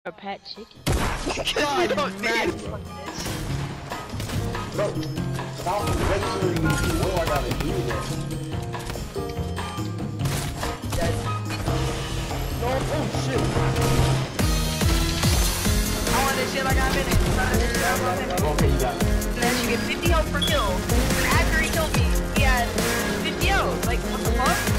A pet chicken. God, man. Bro, stop lecturing me. What do I gotta do then? No, oh shit. I want this shit like I'm in it. Okay, you got it. And then you get 50 health per kill. And after he killed me, he had 50 health. Like, what the fuck?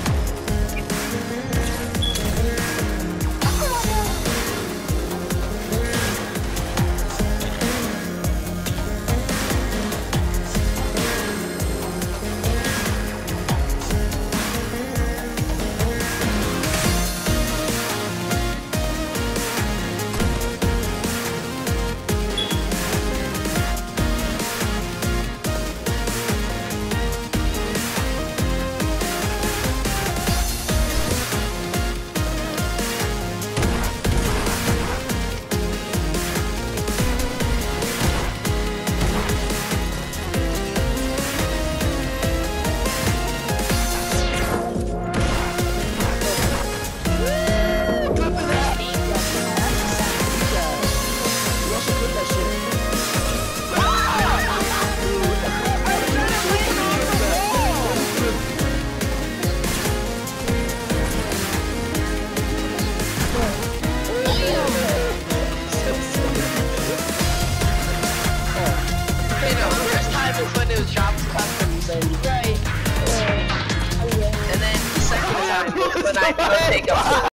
When it was chopped customs, right? And then the second time when I take off.